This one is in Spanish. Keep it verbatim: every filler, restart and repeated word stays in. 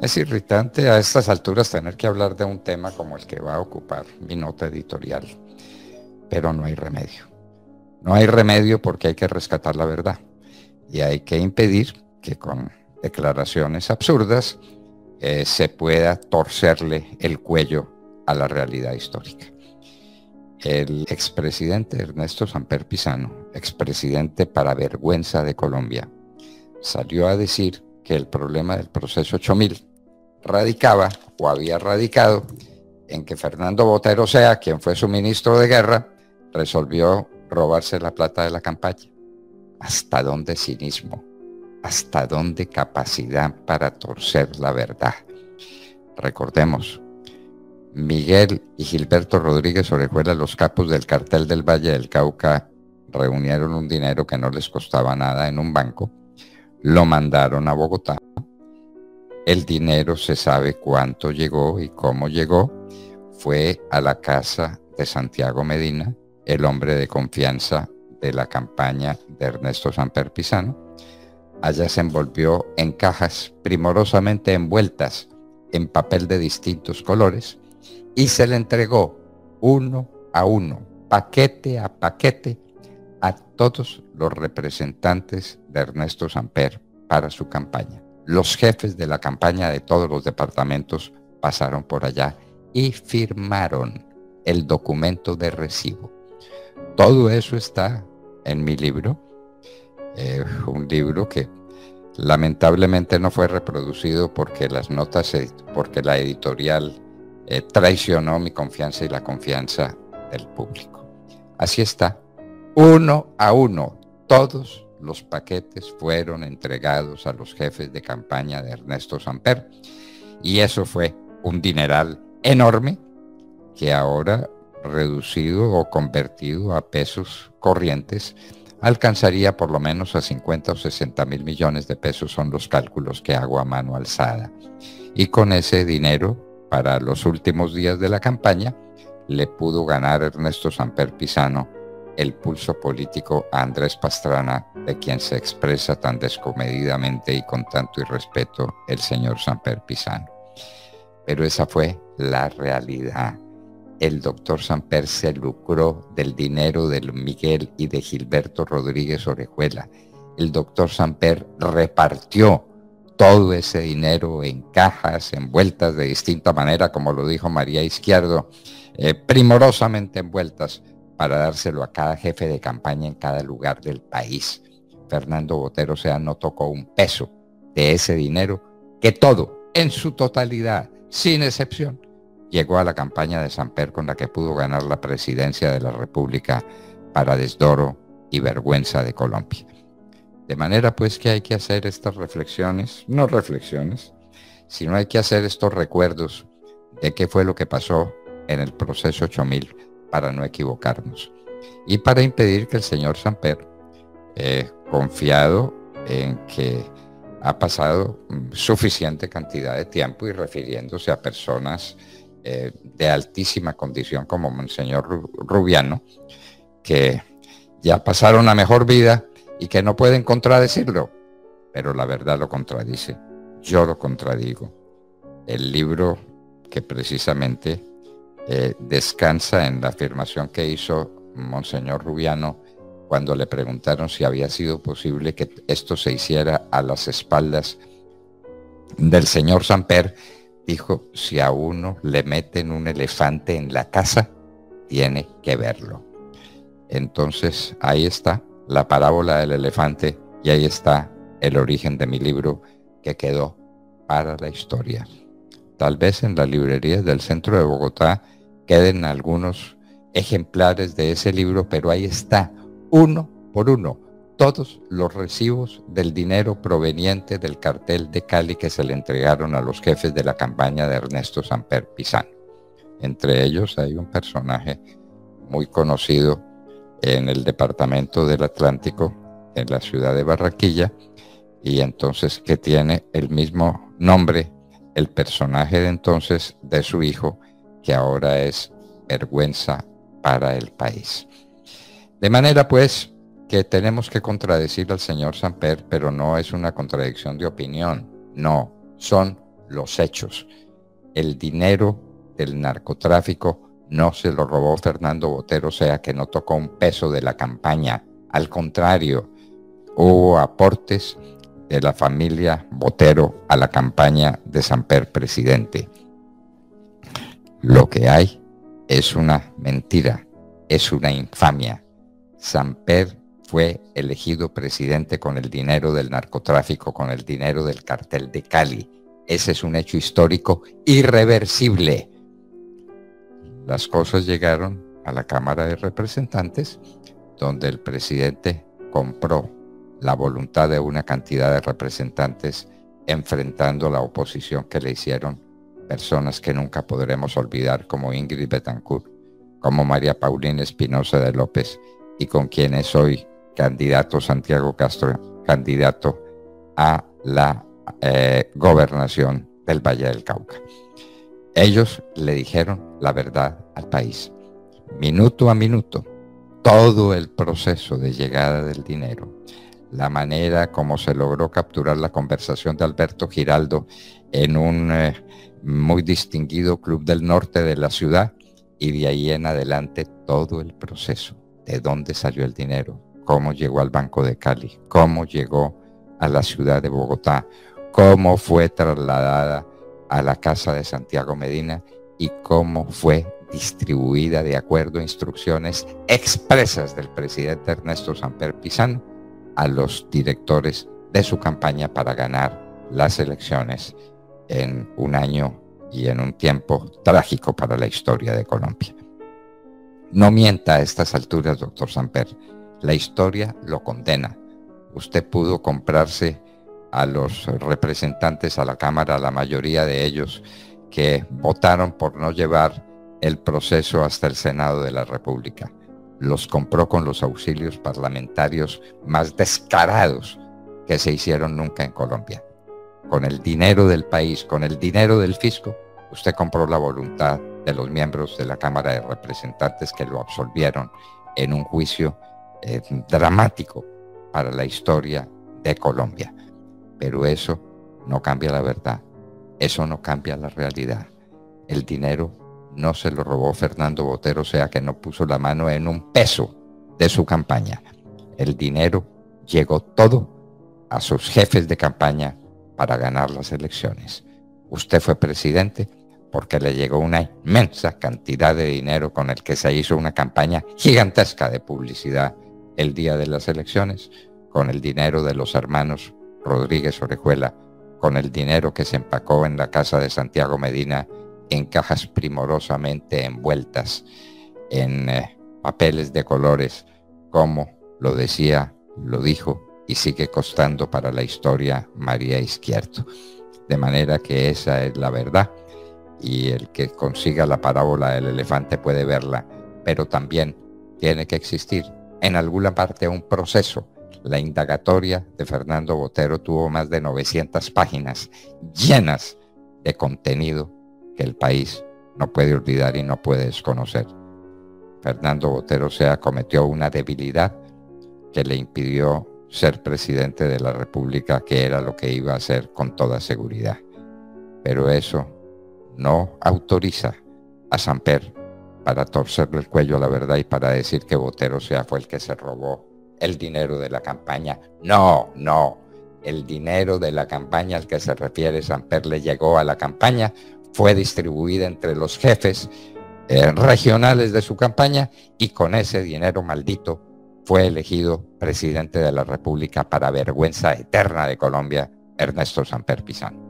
Es irritante a estas alturas tener que hablar de un tema como el que va a ocupar mi nota editorial, pero no hay remedio. No hay remedio porque hay que rescatar la verdad y hay que impedir que con declaraciones absurdas eh, se pueda torcerle el cuello a la realidad histórica. El expresidente Ernesto Samper Pizano, expresidente para vergüenza de Colombia, salió a decir que el problema del proceso ocho mil radicaba o había radicado en que Fernando Botero Sea, quien fue su ministro de guerra, resolvió robarse la plata de la campaña. ¿Hasta dónde cinismo? ¿Hasta dónde capacidad para torcer la verdad? Recordemos, Miguel y Gilberto Rodríguez Orejuela, los capos del cartel del Valle del Cauca, reunieron un dinero que no les costaba nada en un banco, lo mandaron a Bogotá. El dinero se sabe cuánto llegó y cómo llegó. Fue a la casa de Santiago Medina, el hombre de confianza de la campaña de Ernesto Samper Pizano. Allá se envolvió en cajas primorosamente envueltas en papel de distintos colores y se le entregó uno a uno, paquete a paquete, a todos los representantes de Ernesto Samper para su campaña. Los jefes de la campaña de todos los departamentos pasaron por allá y firmaron el documento de recibo. Todo eso está en mi libro, eh, un libro que lamentablemente no fue reproducido porque las notas, porque la editorial eh, traicionó mi confianza y la confianza del público. Así está, uno a uno, todos los paquetes fueron entregados a los jefes de campaña de Ernesto Samper y eso fue un dineral enorme que ahora, reducido o convertido a pesos corrientes, alcanzaría por lo menos a cincuenta o sesenta mil millones de pesos, son los cálculos que hago a mano alzada. Y con ese dinero, para los últimos días de la campaña, le pudo ganar Ernesto Samper Pizano el pulso político a Andrés Pastrana, de quien se expresa tan descomedidamente y con tanto irrespeto el señor Samper Pizano. Pero esa fue la realidad. El doctor Samper se lucró del dinero de Miguel y de Gilberto Rodríguez Orejuela. El doctor Samper repartió todo ese dinero en cajas, envueltas de distinta manera, como lo dijo María Izquierdo, eh, primorosamente envueltas, para dárselo a cada jefe de campaña en cada lugar del país. Fernando Botero Sea no tocó un peso de ese dinero, que todo, en su totalidad, sin excepción, llegó a la campaña de Samper, con la que pudo ganar la presidencia de la República para desdoro y vergüenza de Colombia. De manera pues que hay que hacer estas reflexiones, no reflexiones, sino hay que hacer estos recuerdos de qué fue lo que pasó en el proceso ocho mil, para no equivocarnos y para impedir que el señor Samper, eh, confiado en que ha pasado suficiente cantidad de tiempo y refiriéndose a personas eh, de altísima condición como Monseñor Rubiano, que ya pasaron a mejor vida y que no pueden contradecirlo, pero la verdad lo contradice. Yo lo contradigo. El libro que precisamente Eh, descansa en la afirmación que hizo Monseñor Rubiano cuando le preguntaron si había sido posible que esto se hiciera a las espaldas del señor Samper. Dijo: si a uno le meten un elefante en la casa, tiene que verlo. Entonces ahí está la parábola del elefante y ahí está el origen de mi libro, que quedó para la historia. Tal vez en las librerías del centro de Bogotá queden algunos ejemplares de ese libro, pero ahí está, uno por uno, todos los recibos del dinero proveniente del cartel de Cali que se le entregaron a los jefes de la campaña de Ernesto Samper Pizano. Entre ellos hay un personaje muy conocido en el departamento del Atlántico, en la ciudad de Barranquilla, y entonces que tiene el mismo nombre, el personaje de entonces de su hijo, que ahora es vergüenza para el país. De manera pues que tenemos que contradecir al señor Samper, pero no es una contradicción de opinión, no, son los hechos. El dinero del narcotráfico no se lo robó Fernando Botero, o sea que no tocó un peso de la campaña. Al contrario, hubo aportes de la familia Botero a la campaña de Samper presidente. Lo que hay es una mentira, es una infamia. Samper fue elegido presidente con el dinero del narcotráfico, con el dinero del cartel de Cali. Ese es un hecho histórico irreversible. Las cosas llegaron a la Cámara de Representantes, donde el presidente compró la voluntad de una cantidad de representantes enfrentando la oposición que le hicieron personas que nunca podremos olvidar, como Ingrid Betancourt, como María Paulina Espinosa de López, y con quien es hoy candidato Santiago Castro, candidato a la eh, gobernación del Valle del Cauca. Ellos le dijeron la verdad al país, minuto a minuto, todo el proceso de llegada del dinero, la manera como se logró capturar la conversación de Alberto Giraldo en un eh, muy distinguido club del norte de la ciudad, y de ahí en adelante todo el proceso, de dónde salió el dinero, cómo llegó al Banco de Cali, cómo llegó a la ciudad de Bogotá, cómo fue trasladada a la casa de Santiago Medina y cómo fue distribuida de acuerdo a instrucciones expresas del presidente Ernesto Samper Pizano a los directores de su campaña para ganar las elecciones en un año y en un tiempo trágico para la historia de Colombia. No mienta a estas alturas, doctor Samper. La historia lo condena. Usted pudo comprarse a los representantes a la Cámara, la mayoría de ellos que votaron por no llevar el proceso hasta el Senado de la República. Los compró con los auxilios parlamentarios más descarados que se hicieron nunca en Colombia. Con el dinero del país, con el dinero del fisco, usted compró la voluntad de los miembros de la Cámara de Representantes que lo absolvieron en un juicio eh, dramático para la historia de Colombia. Pero eso no cambia la verdad, eso no cambia la realidad. El dinero no se lo robó Fernando Botero, o sea que no puso la mano en un peso de su campaña. El dinero llegó todo a sus jefes de campaña para ganar las elecciones. Usted fue presidente porque le llegó una inmensa cantidad de dinero con el que se hizo una campaña gigantesca de publicidad el día de las elecciones, con el dinero de los hermanos Rodríguez Orejuela, con el dinero que se empacó en la casa de Santiago Medina en cajas primorosamente envueltas en eh, papeles de colores, como lo decía, lo dijo y sigue costando para la historia María Izquierdo. De manera que esa es la verdad, y el que consiga la parábola del elefante puede verla, pero también tiene que existir en alguna parte un proceso. La indagatoria de Fernando Botero tuvo más de novecientas páginas llenas de contenido que el país no puede olvidar y no puede desconocer. Fernando Botero se acometió una debilidad que le impidió ser presidente de la República, que era lo que iba a hacer con toda seguridad. Pero eso no autoriza a Samper para torcerle el cuello a la verdad y para decir que Botero sea fue el que se robó el dinero de la campaña. No, no. El dinero de la campaña al que se refiere Samper le llegó a la campaña, fue distribuida entre los jefes eh, regionales de su campaña, y con ese dinero maldito fue elegido presidente de la República, para vergüenza eterna de Colombia, Ernesto Samper Pizano.